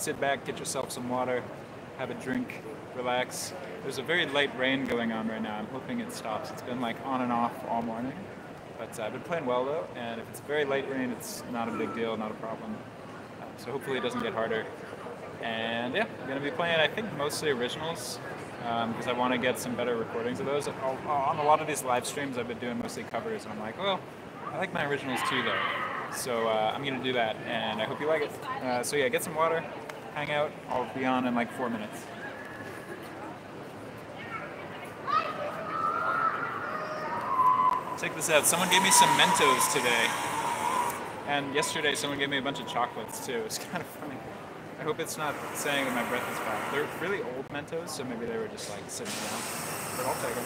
sit back, get yourself some water, have a drink, relax. There's a very light rain going on right now. I'm hoping it stops. It's been like on and off all morning. But I've been playing well though, and if it's very light rain, it's not a big deal, not a problem. So hopefully it doesn't get harder. And yeah, I'm going to be playing, I think, mostly originals, because I want to get some better recordings of those. On a lot of these live streams, I've been doing mostly covers, and I'm like, well, I like my originals too though. So I'm going to do that, and I hope you like it. So yeah, get some water, hang out. I'll be on in like 4 minutes. Check this out. Someone gave me some Mentos today. And yesterday someone gave me a bunch of chocolates too. It's kind of funny. I hope it's not saying that my breath is bad. They're really old Mentos, so maybe they were just like sitting around. But I'll take them.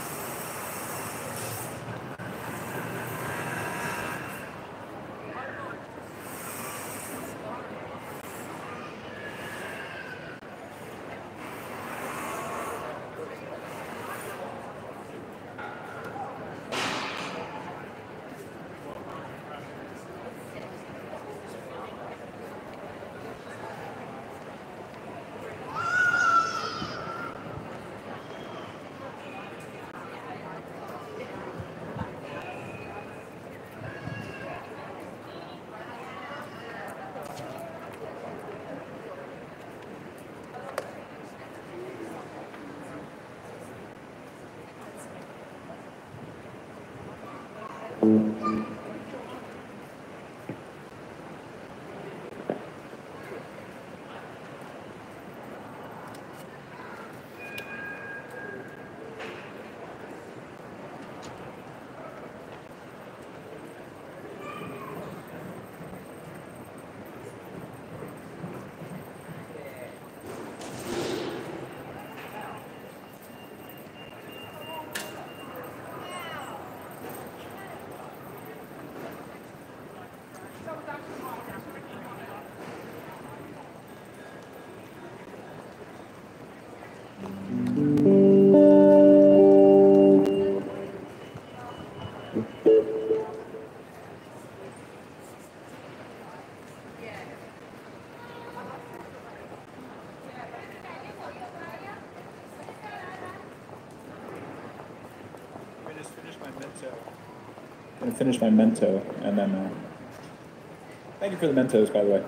I'm gonna finish my Mento, and then thank you for the Mentos, by the way.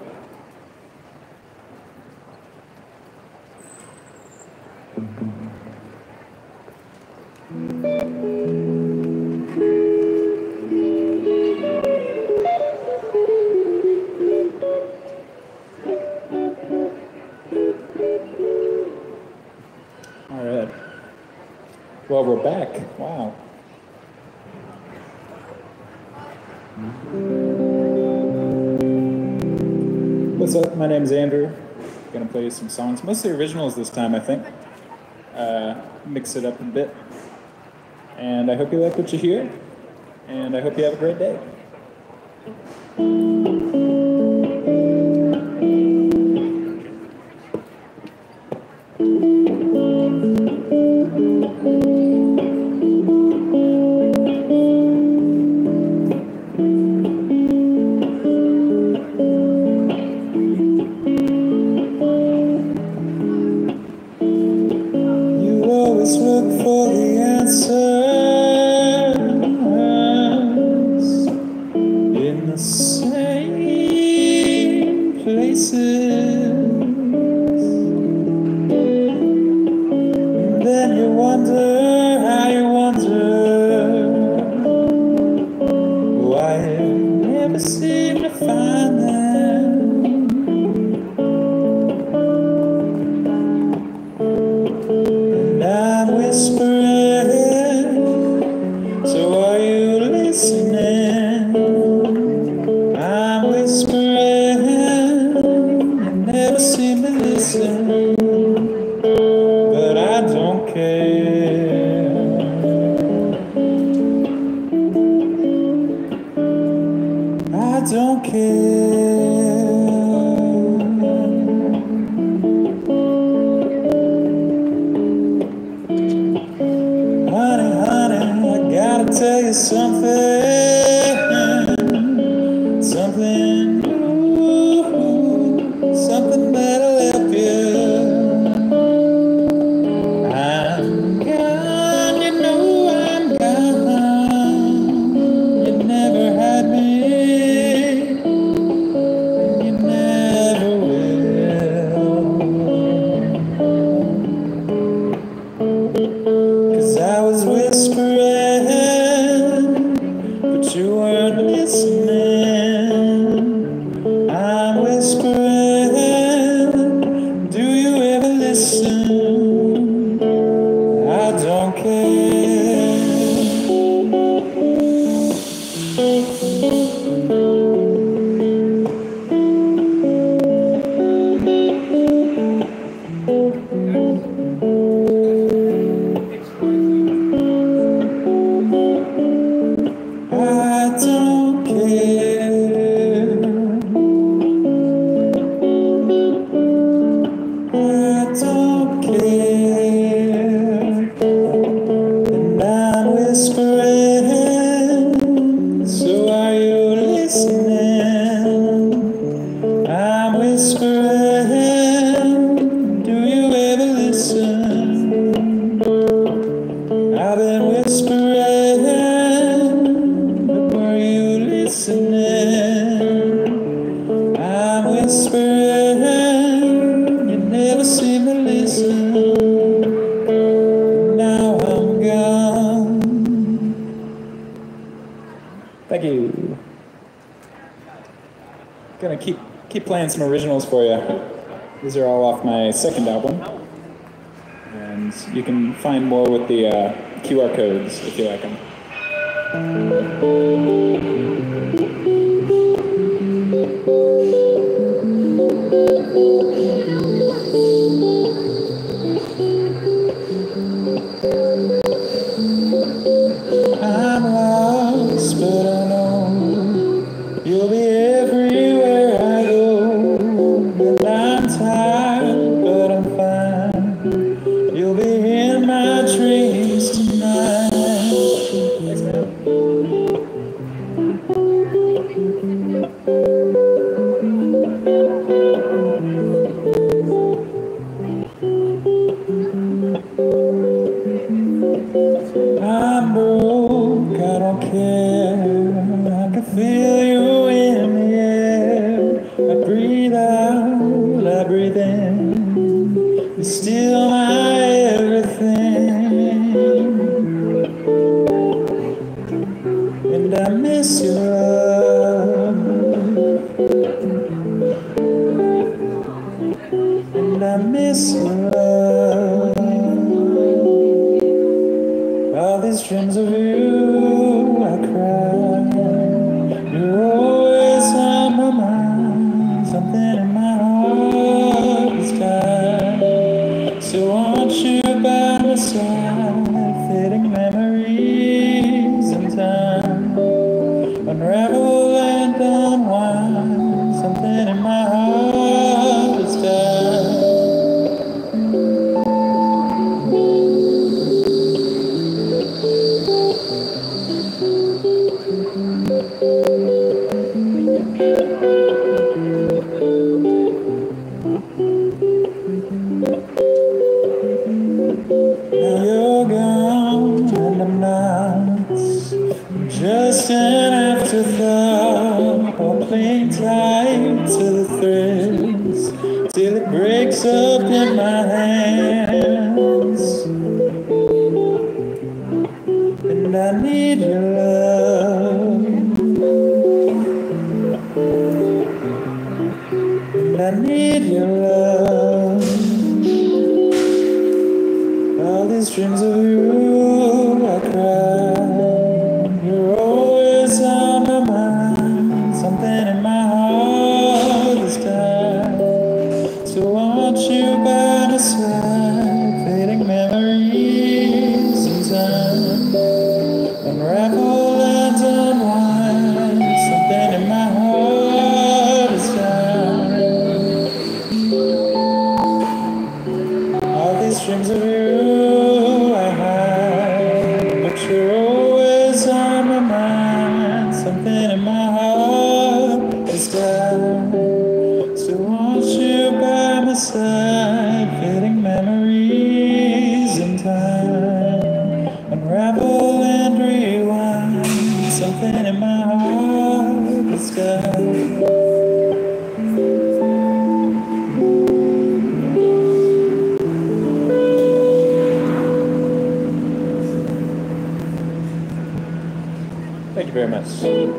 All right. Well, we're back. Wow. What's up? My name's Andrew. I'm gonna play some songs, mostly originals this time, I think. Mix it up a bit. And I hope you like what you hear. And I hope you have a great day. Something new, something that'll ever seemed to listen. Now I'm gone. Thank you. Gonna keep playing some originals for you. These are all off my second album. And you can find more with the QR codes if you like them. I'm lost, but I know you'll be everywhere I go. And I'm tired, but I'm fine. You'll be in my dreams tonight. Thanks, man. I'm broke, I don't care. I can feel you in the air. I breathe out, I breathe in. You're still my everything. And I miss your love. And I miss your love. All these dreams of you, I cry. You're always on my mind. Something in my heart is tired. So want you by my side. Fading memories in time. Unravel and unwind. Something in my heart is tired. Now you're gone and I'm not. I'm just an afterthought. I'll cling tight to the threads till it breaks up in my hands. And I need your love. And I need your love. All these dreams of you, I cry. You're always on my mind. Something in my heart is tired. So I want you by my side. Fading memories in time. Unravel and unwind. Something in my heart is tired. All these dreams of you I hide, but you're always on my mind. Something in my heart is died. So want you by my side. Fading memories in time. Unravel and rewind. Something in my heart is died. Thank you very much.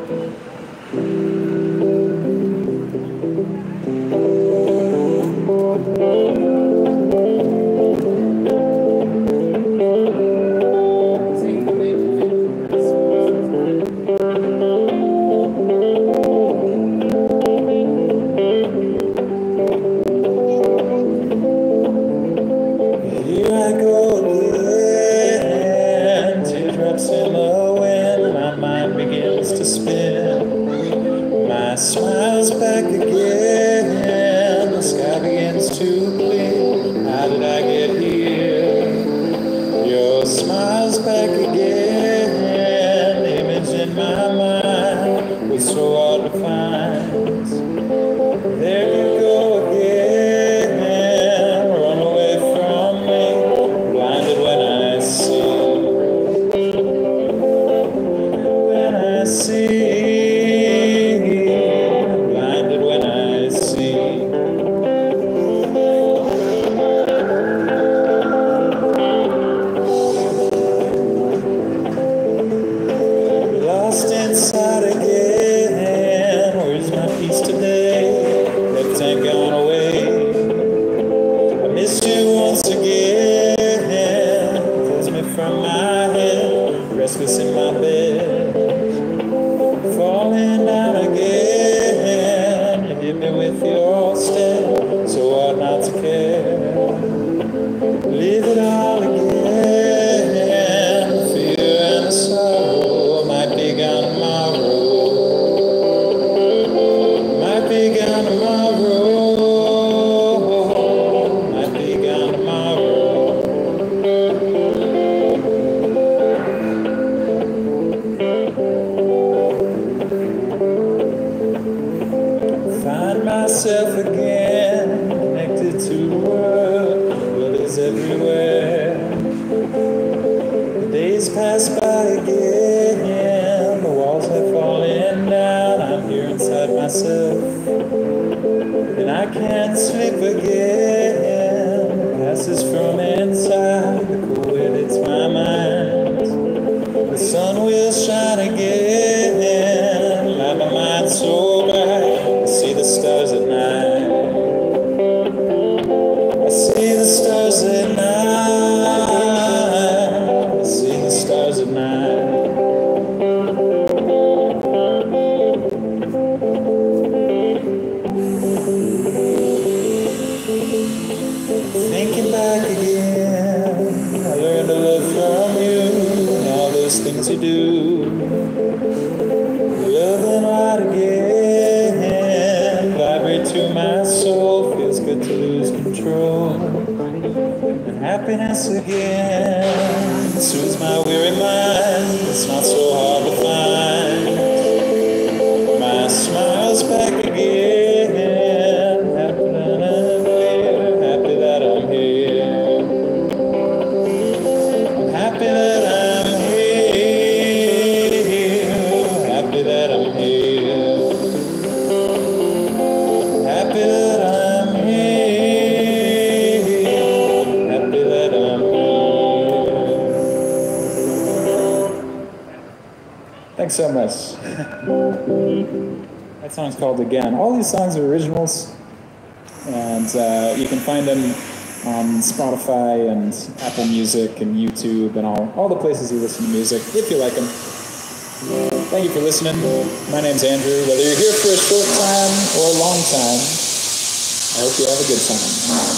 Here I go again, teardrops in the wind, my mind begins to spin. do. Loving right again, vibrate to my soul, feels good to lose control. And happiness again, soothes my weary mind, it's not so hard to find. My smile's back again, happy that I'm here, happy that I'm here. I'm happy that I'm here, happy that I'm here. Happy that I'm here, happy that I'm here. Thanks so much. That song's called Again. All these songs are originals, and you can find them on Spotify and Apple Music and YouTube and all the places you listen to music, if you like them. Thank you for listening. My name's Andrew. Whether you're here for a short time or a long time, I hope you have a good time.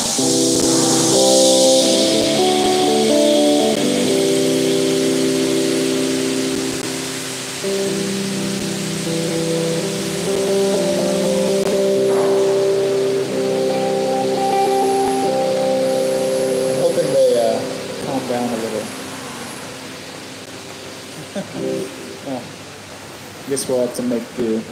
Down a little. Well, I guess we'll have to make do.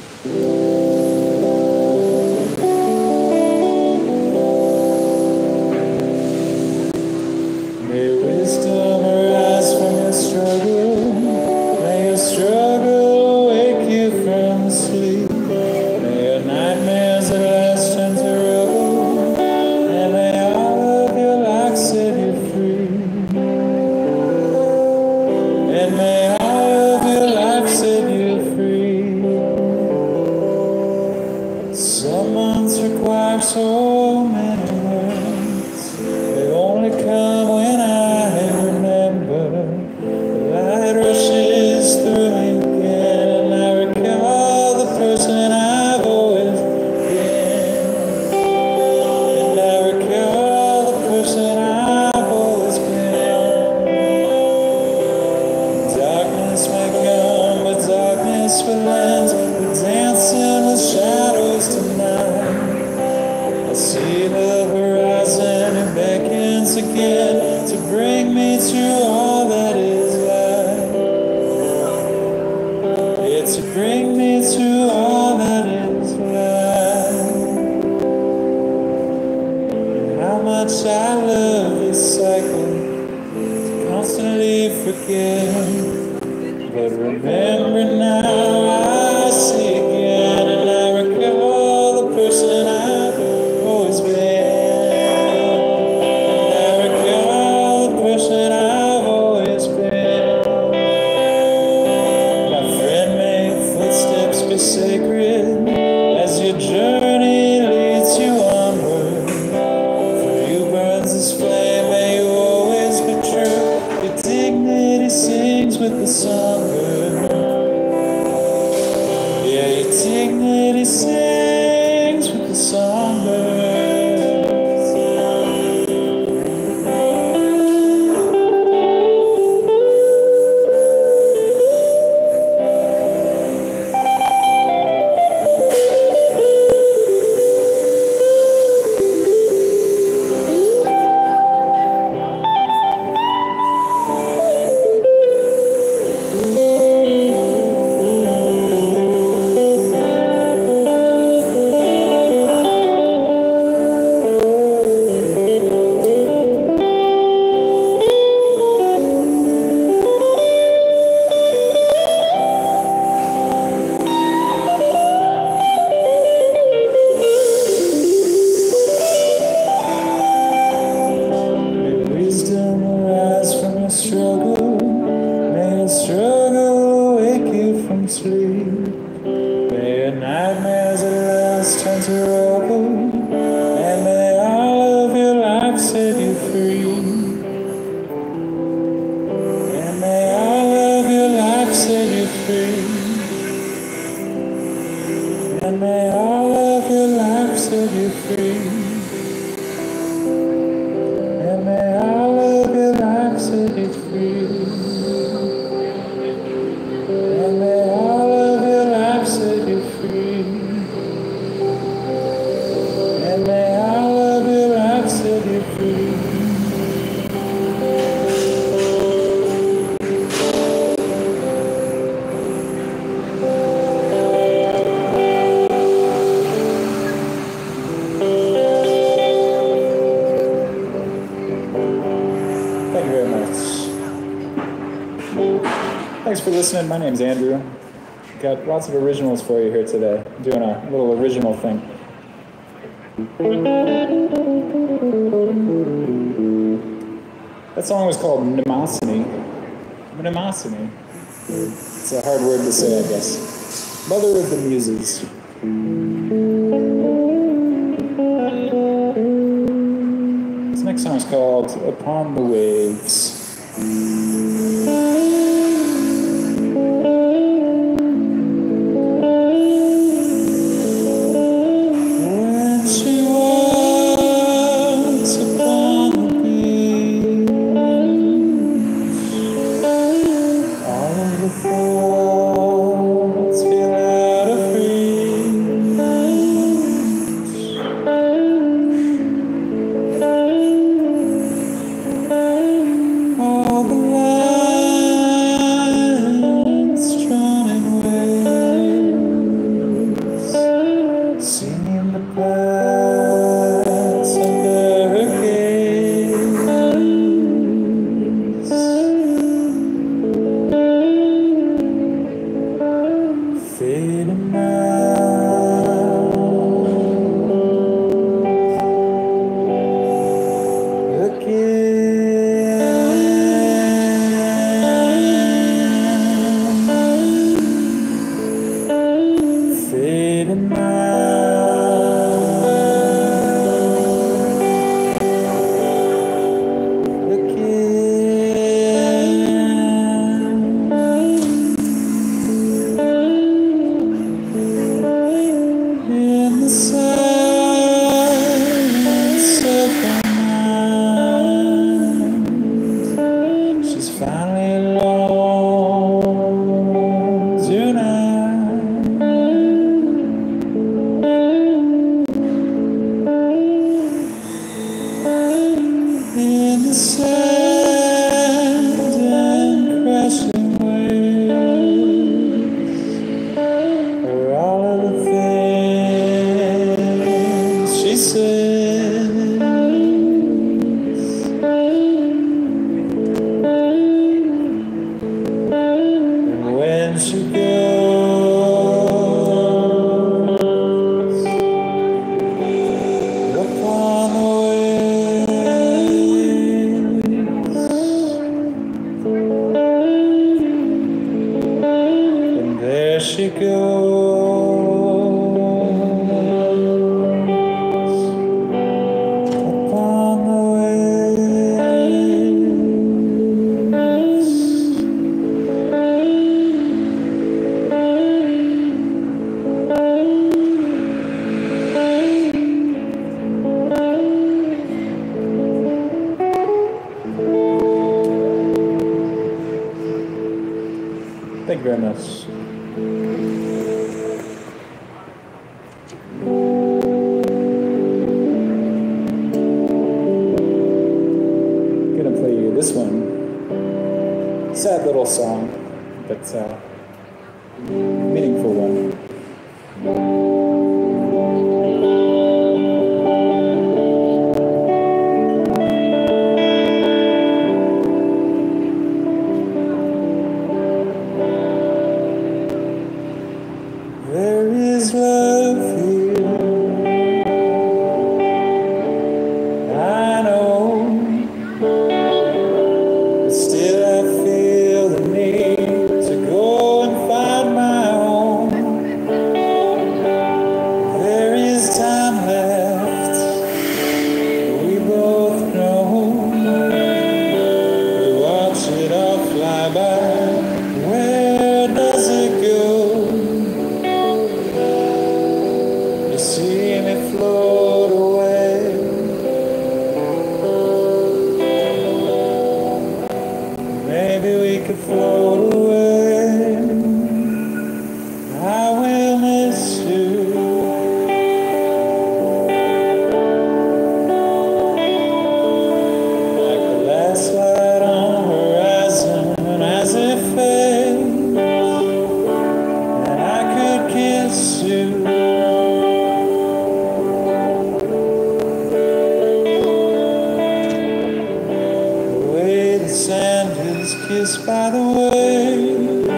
May wisdom arise from your struggle. May your struggle wake you from sleep. May your nightmares at last turn to rubble. And may all of your life set you free. And may all of your life set you free. Some months require so many words. They only come when I remember. The light rushes through me again, and I recall the person I've always been. And I recall the person I've always been. Darkness may come, but darkness will end. We're dancing with shadows tonight. I see the horizon, it beckons again to bring me to all that is light. Yeah, to bring me to all that is light. And how much I love this cycle, constantly forget. But remember now, I see again, and I recall the person I've always been. And I recall the person I've always been. My friend, may footsteps be sacred as your journey leads you onward. For you burns this flame, may you always be true. Your dignity sings with the songbird. Thanks for listening. My name's Andrew. Got lots of originals for you here today. I'm doing a little original thing. That song was called Mnemosyne. Mnemosyne. It's a hard word to say, I guess. Mother of the Muses. This next song is called Upon the Waves. Thank you very much. I'm gonna play you this one. Sad little song, but meaningful one. Sand is kissed by the waves.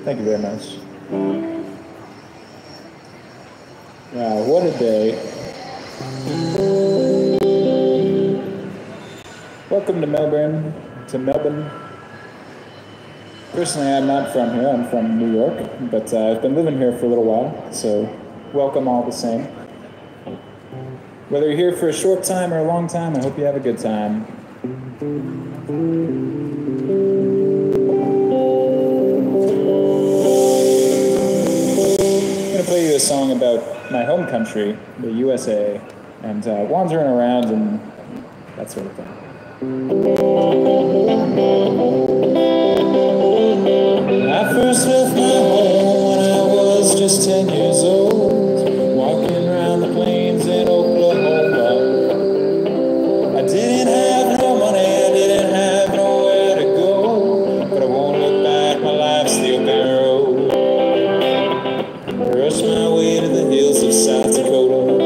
Thank you very much. Wow, what a day. Welcome to Melbourne. Personally, I'm not from here, I'm from New York, but I've been living here for a little while, so welcome all the same. Whether you're here for a short time or a long time, I hope you have a good time. I'm going to play you a song about my home country, the USA, and wandering around and that sort of thing. I first left my home when I was just 10 years old, walking around the plains in Oklahoma. I didn't have no money, I didn't have nowhere to go, but I won't look back, my life's the open road. I rushed my way to the hills of South Dakota.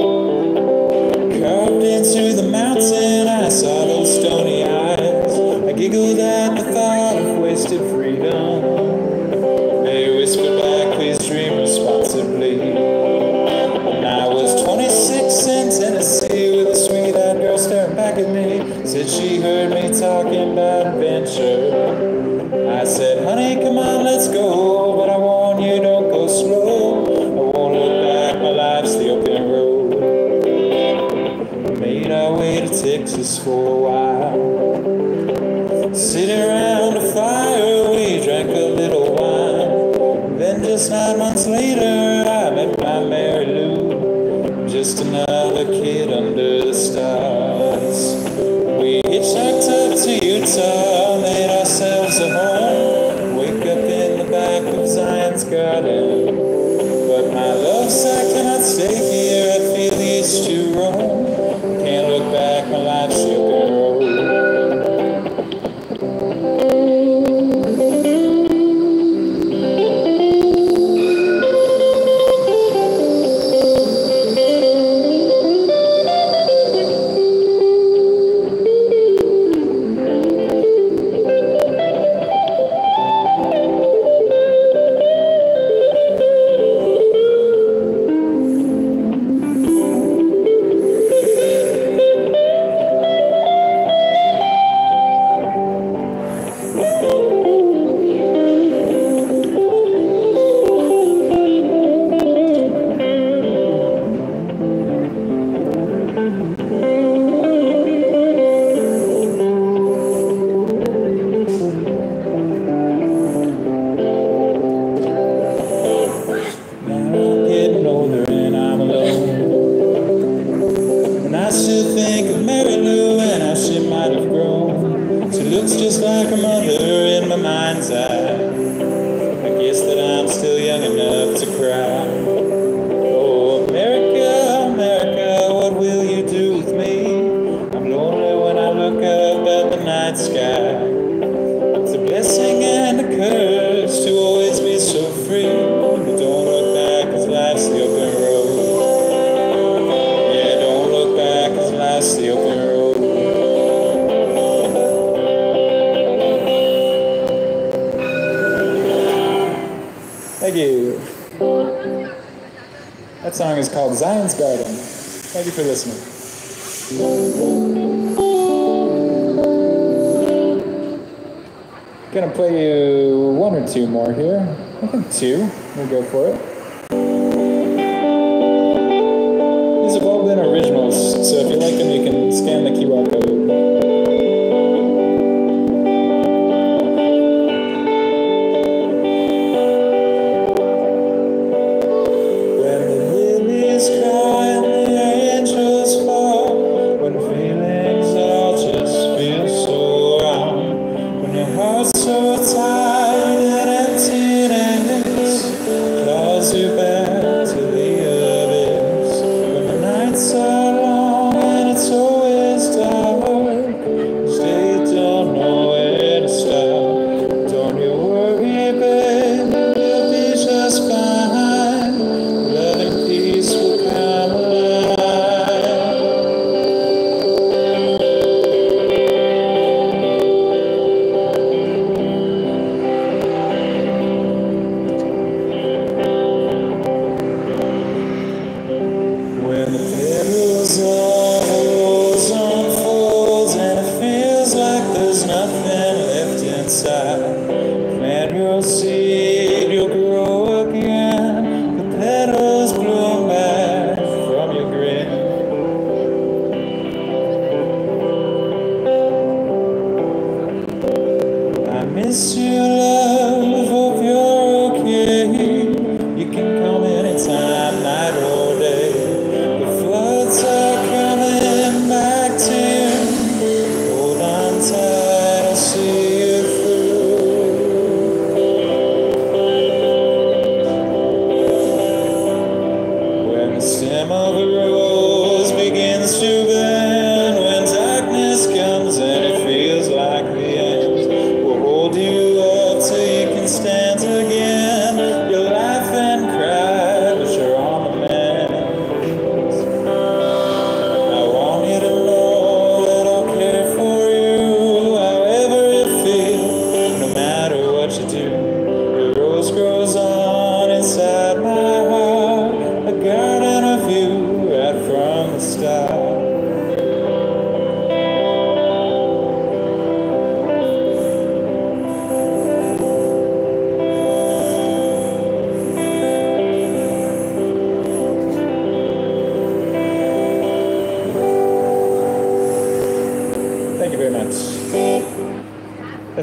Carved into the mountain, I saw those stony eyes. I giggled at the thought of wasted freedom. They whispered back, please dream responsibly. And I was 26 in Tennessee with a sweet-eyed girl staring back at me. Said she heard me talking about adventure. I said, honey, come on, let's go. But I warn you, don't go slow. I won't look back, my life's the open road. Made our way to Texas for a while. Sitting around a fire, we drank a little wine. Then just 9 months later, I met my Mary Lou. Just another kid under the stars. We hitchhiked up to Utah, made ourselves a home. Wake up in the back of Zion's garden. But my love said I cannot stay here, I feel the itch to roam. Can't look back, my life's the open road. Thank you. That song is called Zion's Garden. Thank you for listening. Gonna play you one or two more here. I think two. We'll go for it. These have all been originals, so if you like them, you can scan the QR code.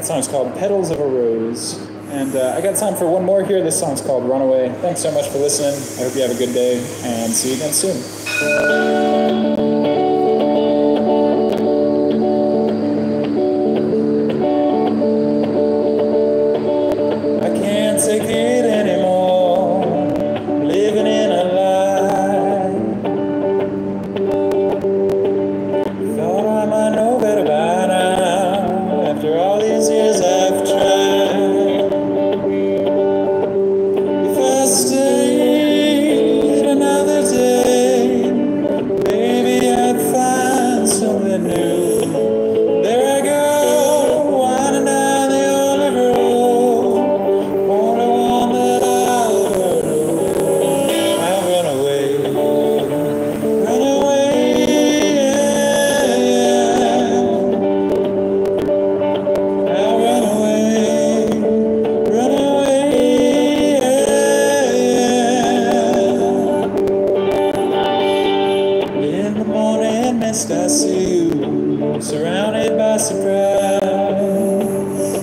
That song's called Petals of a Rose. And I got time for one more here. This song's called Runaway. Thanks so much for listening. I hope you have a good day, and see you again soon. Take it anymore, living in a lie. Thought I might know better by now, after all these years I've tried. If I stayed another day, maybe I'd find something new. There I go, winding down the only road. I see you surrounded by surprise,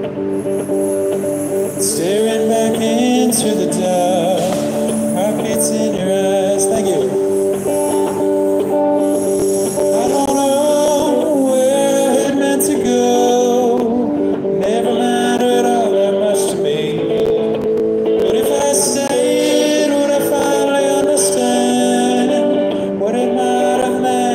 staring back into the dark, heartbeats in your eyes. Thank you. I don't know where it meant to go, never mattered all that much to me, but if I stayed, would I finally understand what it might have meant?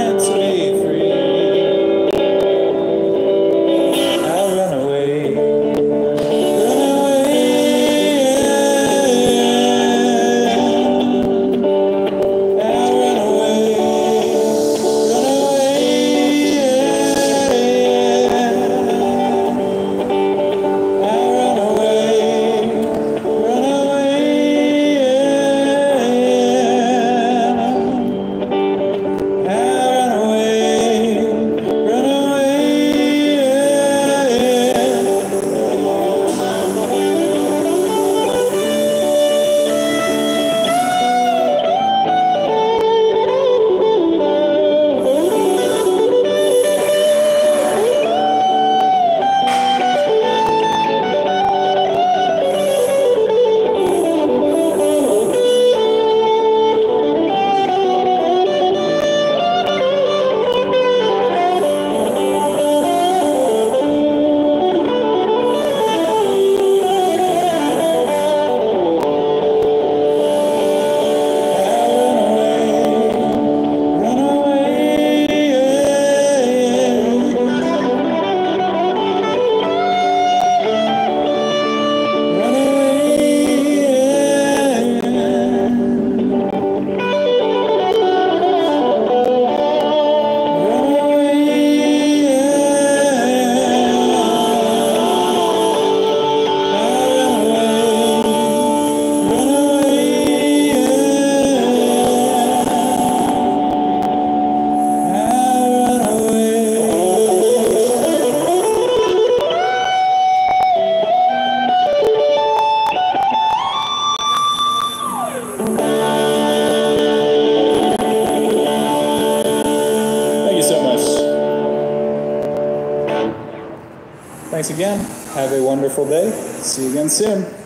Thanks again. Have a wonderful day. See you again soon.